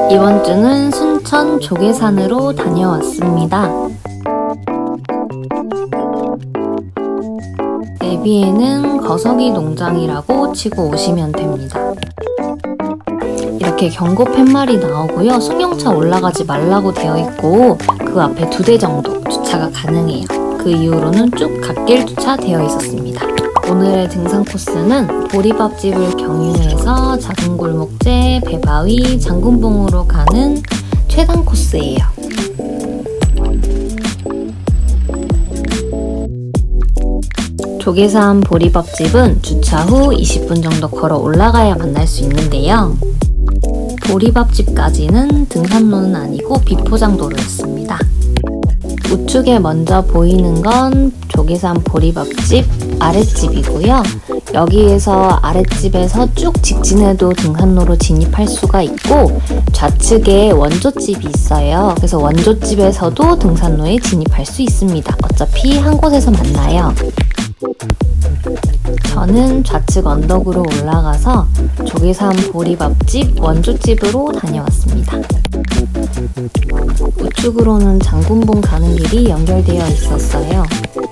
이번 주는 순천 조계산으로 다녀왔습니다. 내비에는 거석이 농장이라고 치고 오시면 됩니다. 이렇게 경고 팻말이 나오고요. 승용차 올라가지 말라고 되어 있고 그 앞에 2대 정도 주차가 가능해요. 그 이후로는 쭉 갓길 주차되어 있었습니다. 오늘의 등산 코스는 보리밥집을 경유해서 작은골목제, 배바위, 장군봉으로 가는 최단 코스예요. 조계산 보리밥집은 주차 후 20분 정도 걸어 올라가야 만날 수 있는데요. 보리밥집까지는 등산로는 아니고 비포장도로였습니다. 우측에 먼저 보이는 건 조계산 보리밥집 아랫집이고요. 여기에서 아랫집에서 쭉 직진해도 등산로로 진입할 수가 있고 좌측에 원조집이 있어요. 그래서 원조집에서도 등산로에 진입할 수 있습니다. 어차피 한 곳에서 만나요. 저는 좌측 언덕으로 올라가서 조계산 보리밥집 원조집으로 다녀왔습니다. 우측으로는 장군봉 가는 길이 연결되어 있었어요.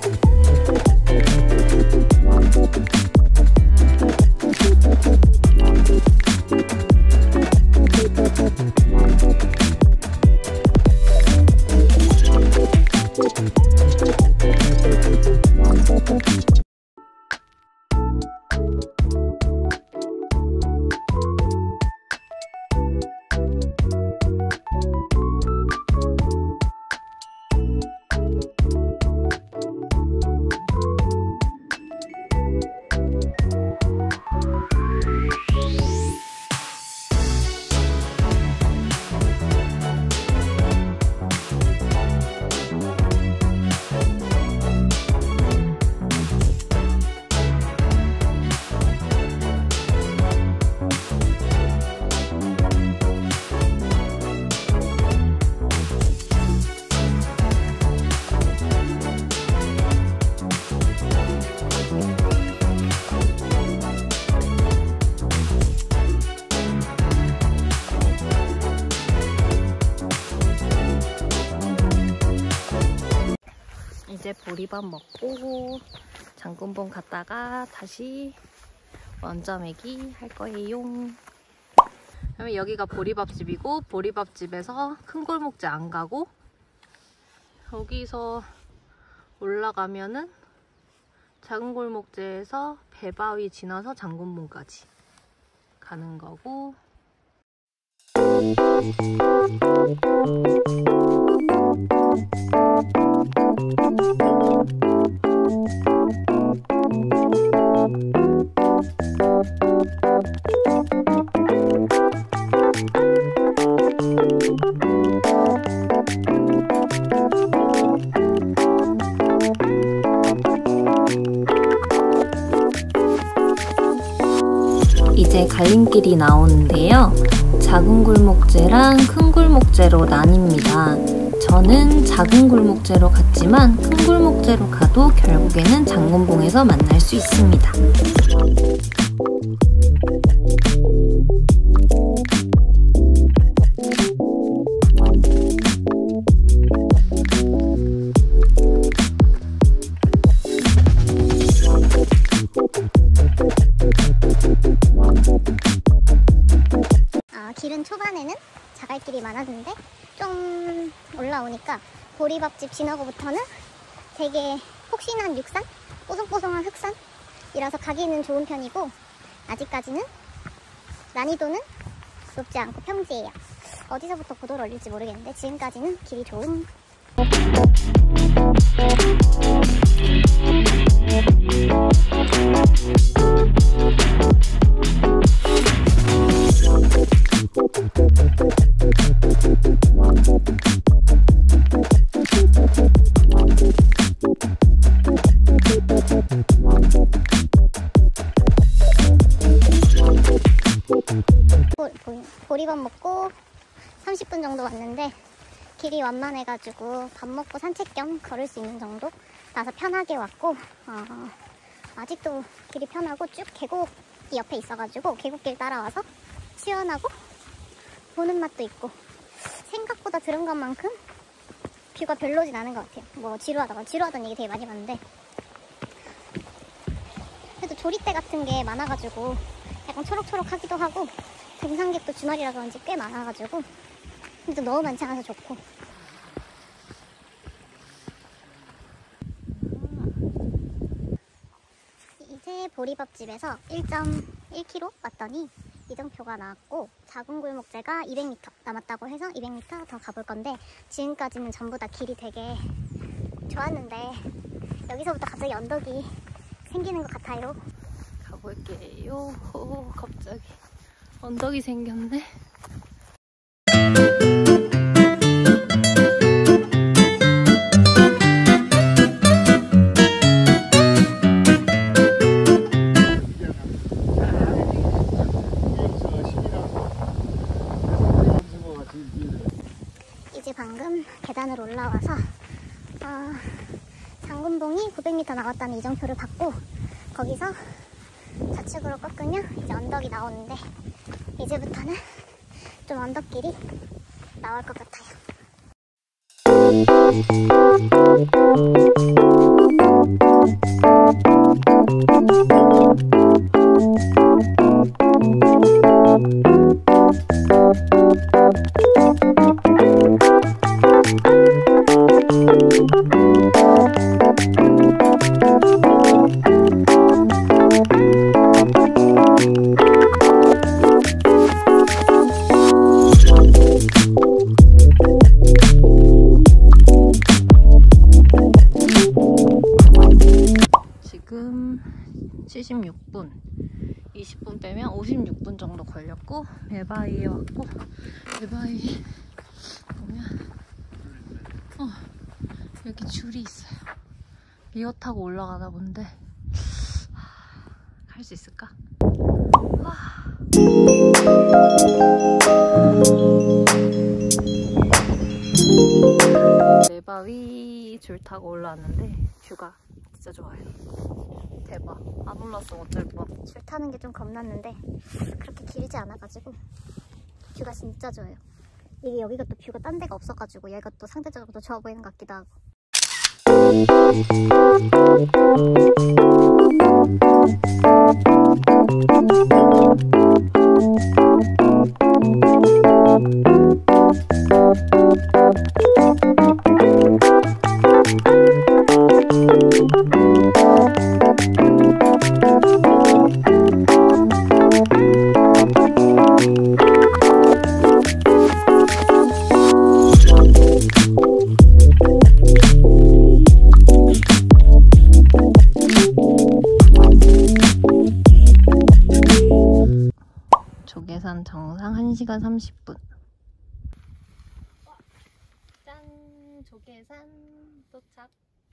이제 보리밥 먹고 장군봉 갔다가 다시 원점매기 할 거예요. 그러면 여기가 보리밥집이고 보리밥집에서 큰 골목제 안 가고 여기서 올라가면은 작은 골목제에서 배바위 지나서 장군봉까지 가는 거고 이제 갈림길이 나오는데요. 작은 골목제랑 큰 골목제로 나뉩니다. 저는 작은 골목제로 갔지만 큰 골목제로 가도 결국에는 장군봉에서 만날 수 있습니다. 길은 초반에는 자갈길이 많았는데 좀 올라오니까 보리밥집 지나고부터는 되게 폭신한 육산, 뽀송뽀송한 흑산이라서 가기는 좋은 편이고 아직까지는 난이도는 높지 않고 평지예요. 어디서부터 고도를 올릴지 모르겠는데 지금까지는 길이 좋은 보리밥 먹고 30분 정도 왔는데 길이 완만해가지고 밥 먹고 산책 겸 걸을 수 있는 정도 나서 편하게 왔고 아직도 길이 편하고 쭉 계곡이 옆에 있어가지고 계곡길 따라와서 시원하고 보는 맛도 있고 생각보다 들은 것만큼 뷰가 별로진 않은 것 같아요. 뭐 지루하다는 얘기 되게 많이 봤는데 그래도 조리대 같은 게 많아가지고 약간 초록초록하기도 하고 등산객도 주말이라 그런지 꽤 많아가지고 근데 너무 많지 않아서 좋고. 이제 보리밥집에서 1.1km 왔더니 이정표가 나왔고 작은 골목제가 200m 남았다고 해서 200m 더 가볼 건데 지금까지는 전부 다 길이 되게 좋았는데 여기서부터 갑자기 언덕이 생기는 것 같아요. 가볼게요. 갑자기 언덕이 생겼네. 이제 방금 계단을 올라와서 장군봉이 900m 나왔다는 이정표를 받고 거기서 좌측으로 꺾으면 이제 언덕이 나오는데 이제부터는 좀 언덕길이 나올 것 같아요. 지금 76분 20분 빼면 56분 정도 걸렸고 메바이에 왔고 메바이에 보면 여기 줄이 있어요. 리어 타고 올라가다 본데 갈 수 있을까? 메바위 줄 타고 올라왔는데 뷰가 진짜 좋아요. 대박. 안 올랐으면 어쩔 뻔. 줄 타는 게 좀 겁났는데 그렇게 길지 않아가지고 뷰가 진짜 좋아요. 이게 여기가 또 뷰가 딴 데가 없어가지고 얘가 또 상대적으로 더 좋아 보이는 것 같기도 하고. 조계산 정상 1시간 30분. 짠! 조계산 도착.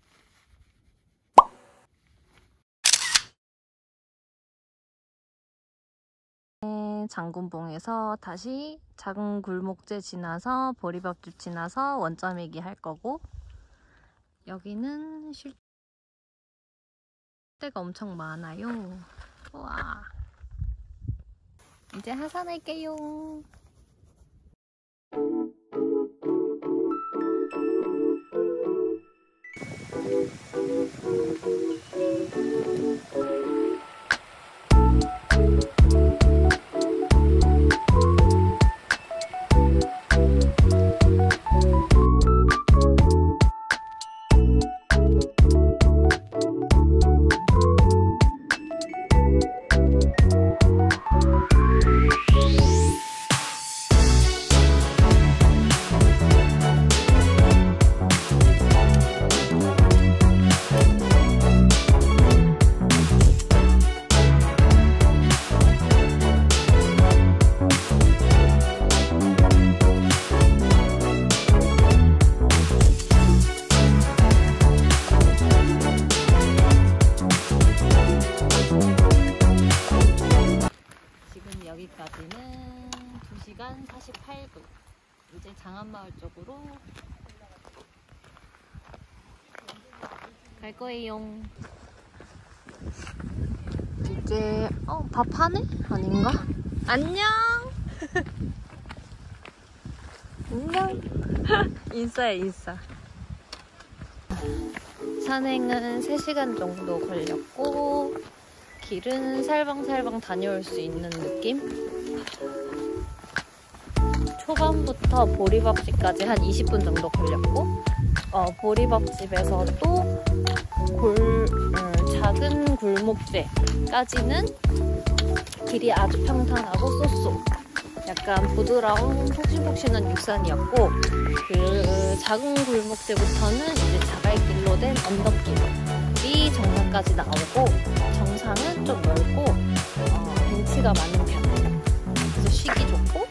장군봉에서 다시 작은 굴목재 지나서 보리밥집 지나서 원점이기 할 거고, 여기는 쉴 데가 엄청 많아요. 우와. 이제 하산할게요. 여기까지는 2시간 48분. 이제 장안마을 쪽으로 갈 거예요. 이제 밥 하네? 아닌가? 안녕! 안녕. 인싸야, 인싸. 산행은 3시간 정도 걸렸고 길은 살방살방 다녀올 수 있는 느낌? 초반부터 보리밥집까지 한 20분 정도 걸렸고 보리밥집에서 또 작은 골목제까지는 길이 아주 평탄하고 쏘쏘 약간 부드러운 폭신폭신한 육산이었고 그 작은 골목제부터는 이제 자갈길로 된 언덕길이 정상까지 나오고 정상은 좀 넓고 벤치가 많은 편 그래서 쉬기 좋고